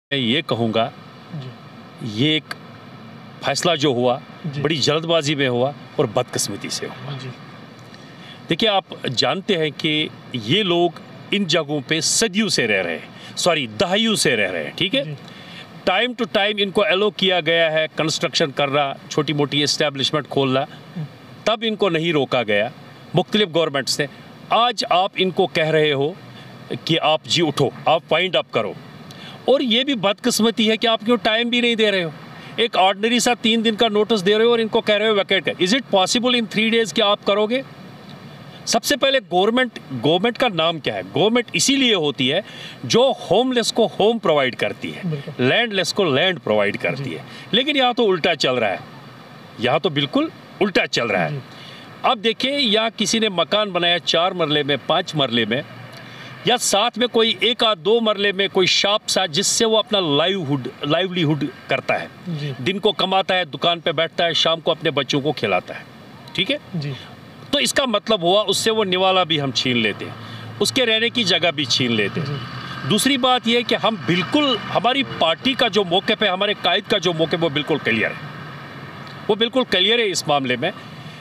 मैं ये कहूँगा, ये एक फैसला जो हुआ बड़ी जल्दबाजी में हुआ और बदकिस्मती से हुआ। देखिए, आप जानते हैं कि ये लोग इन जगहों पे सदियों से रह रहे हैं, दहाइयों से रह रहे हैं, ठीक है। टाइम टू टाइम इनको एलो किया गया है कंस्ट्रक्शन करना, छोटी मोटी एस्टेब्लिशमेंट खोलना, तब इनको नहीं रोका गया मुख्तलिफ गवर्नमेंट्स ने। आज आप इनको कह रहे हो कि आप जी उठो, आप फाइंड अप करो, और ये भी बदकिस्मती है कि आप क्यों टाइम भी नहीं दे रहे हो। एक ऑर्डिनरी सा 3 दिन का नोटिस दे रहे हो और इनको कह रहे हो वैकेट कर। Is it possible in 3 days कि आप करोगे? सबसे पहले गवर्नमेंट का नाम क्या है? गवर्नमेंट इसीलिए होती है जो होमलेस को होम प्रोवाइड करती है, लैंडलेस को लैंड प्रोवाइड करती है। लेकिन यहाँ तो उल्टा चल रहा है, यहाँ तो बिल्कुल उल्टा चल रहा है। अब देखिए, यहाँ किसी ने मकान बनाया 4 मरले में, 5 मरले में, या साथ में कोई 1 या 2 मरले में कोई शॉप सा, जिससे वो अपना लाइवलीहुड करता है, दिन को कमाता है, दुकान पे बैठता है, शाम को अपने बच्चों को खिलाता है, ठीक है जी। तो इसका मतलब हुआ उससे वो निवाला भी हम छीन लेते हैं, उसके रहने की जगह भी छीन लेते हैं। दूसरी बात यह है कि हम बिल्कुल, हमारी पार्टी का जो मौक़िफ़ है, हमारे कायद का जो मौक़िफ़, वो बिल्कुल क्लियर है, वो बिल्कुल क्लियर है इस मामले में।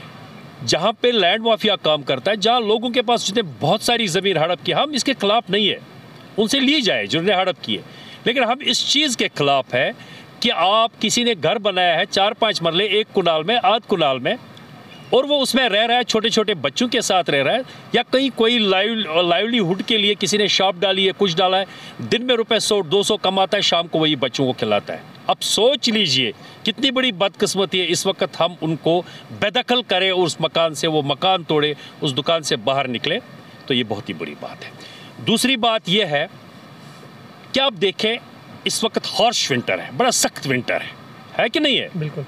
जहाँ पे लैंड माफिया काम करता है, जहाँ लोगों के पास जितने बहुत सारी ज़मीन हड़प की, हम इसके खिलाफ नहीं है, उनसे ली जाए जिन्होंने हड़प की है। लेकिन हम इस चीज़ के खिलाफ है कि आप, किसी ने घर बनाया है 4-5 मरले, 1 कुनाल में, आध कुनाल में, और वो उसमें रह रहा है, छोटे छोटे बच्चों के साथ रह रहा है, या कहीं कोई लाइवलीहुड के लिए किसी ने शॉप डाली है, कुछ डाला है, दिन में रुपए 100-200 कमाता है, शाम को वही बच्चों को खिलाता है। अब सोच लीजिए कितनी बड़ी बदकिस्मती है, इस वक्त हम उनको बेदखल करें, उस मकान से वो मकान तोड़े, उस दुकान से बाहर निकले, तो ये बहुत ही बड़ी बात है। दूसरी बात यह है कि आप देखें, इस वक्त हार्श विंटर है, बड़ा सख्त विंटर है कि नहीं है? बिल्कुल।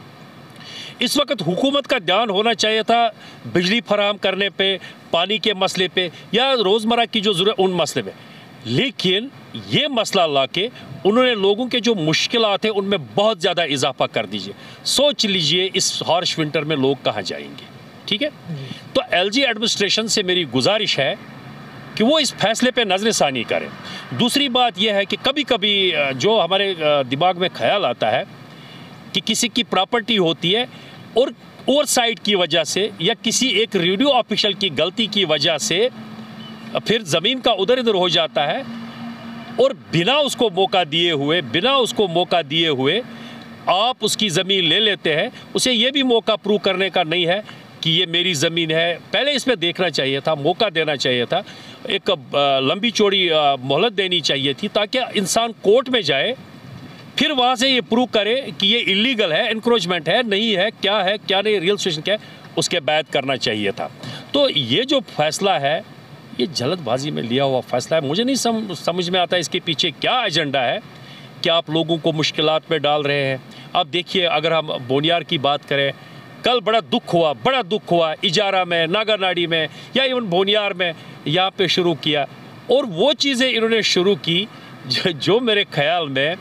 इस वक्त हुकूमत का ध्यान होना चाहिए था बिजली फराहम करने पे, पानी के मसले पे, या रोज़मर्रा की जो ज़रूरत उन मसले पे। लेकिन ये मसला लाके उन्होंने लोगों के जो मुश्किलात हैं उनमें बहुत ज़्यादा इजाफा कर दीजिए। सोच लीजिए इस हार्श विंटर में लोग कहाँ जाएंगे, ठीक है। तो एलजी एडमिनिस्ट्रेशन से मेरी गुजारिश है कि वो इस फैसले पे नज़रसानी करें। दूसरी बात यह है कि कभी कभी जो हमारे दिमाग में ख्याल आता है कि किसी की प्रॉपर्टी होती है और ओवरसाइट की वजह से, या किसी एक रेडियो ऑफिशियल की गलती की वजह से फिर ज़मीन का उधर इधर हो जाता है, और बिना उसको मौका दिए हुए आप उसकी ज़मीन ले लेते हैं। उसे ये भी मौका प्रूव करने का नहीं है कि ये मेरी ज़मीन है। पहले इसमें देखना चाहिए था, मौका देना चाहिए था, एक लंबी चौड़ी मोहलत देनी चाहिए थी, ताकि इंसान कोर्ट में जाए, फिर वहाँ से ये प्रूव करे कि ये इलीगल है, एनक्रोचमेंट है, नहीं है, क्या नहीं, रियल स्टेशन क्या है, उसके बाद करना चाहिए था। तो ये जो फैसला है, ये जल्दबाजी में लिया हुआ फैसला है। मुझे नहीं समझ में आता इसके पीछे क्या एजेंडा है कि आप लोगों को मुश्किलात में डाल रहे हैं। अब देखिए, अगर हम बोनियार की बात करें, कल बड़ा दुख हुआ इजारा में, नागानाड़ी में, या इवन बोनियार में, यहाँ पे शुरू किया, और वो चीज़ें इन्होंने शुरू की जो मेरे ख्याल में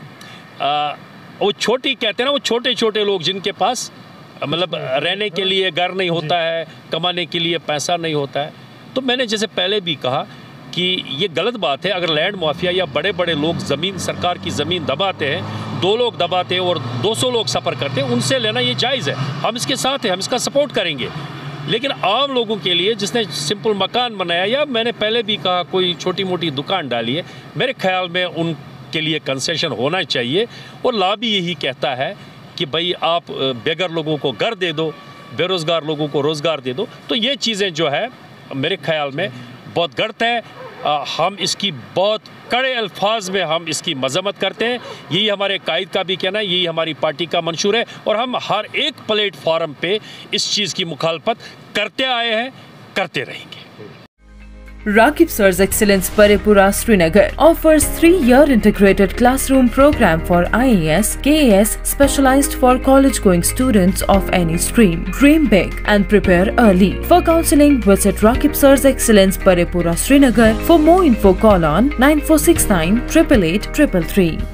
वो छोटी, कहते हैं ना, वो छोटे छोटे लोग जिनके पास मतलब रहने के लिए घर नहीं होता है, कमाने के लिए पैसा नहीं होता है। तो मैंने जैसे पहले भी कहा कि ये गलत बात है अगर लैंड माफिया या बड़े बड़े लोग ज़मीन, सरकार की ज़मीन दबाते हैं, 2 लोग दबाते हैं और 200 लोग सफ़र करते हैं, उनसे लेना ये जायज़ है, हम इसके साथ हैं, हम इसका सपोर्ट करेंगे। लेकिन आम लोगों के लिए, जिसने सिंपल मकान बनाया, या मैंने पहले भी कहा कोई छोटी मोटी दुकान डाली है, मेरे ख्याल में उनके लिए कंसेशन होना चाहिए। और लॉ भी यही कहता है कि भाई आप बेघर लोगों को घर दे दो, बेरोज़गार लोगों को रोज़गार दे दो। तो ये चीज़ें जो है मेरे ख्याल में बहुत गलत है। हम इसकी बहुत कड़े अल्फाज में हम इसकी मजम्मत करते हैं। यही हमारे कायद का भी कहना है, यही हमारी पार्टी का मंशूर है, और हम हर एक प्लेटफॉर्म पे इस चीज़ की मुखालफत करते आए हैं, करते रहेंगे। Rakib Sir's Excellence Parepura Srinagar offers 3-year integrated classroom program for IAS, KAS specialized for college-going students of any stream. Dream big and prepare early. For counseling, visit Rakib Sir's Excellence Parepura Srinagar. For more info, call on 9469 888 333.